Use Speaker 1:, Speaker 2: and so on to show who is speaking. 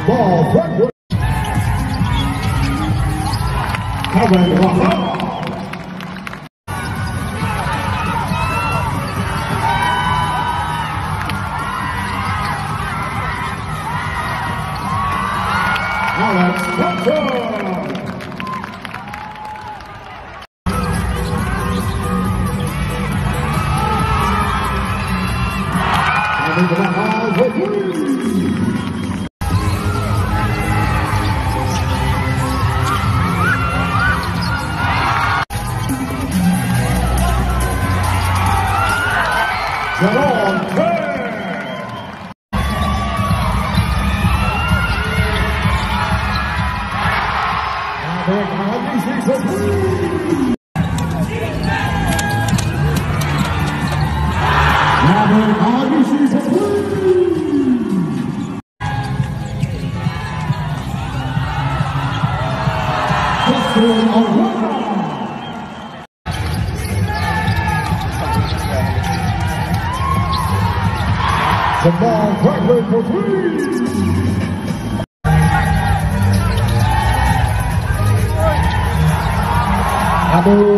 Speaker 1: Jamal Franklin. Kevin Rahman. Alex Thompson. Having the ball for three. Jamal Fair. Jamal Franklin for three. Abu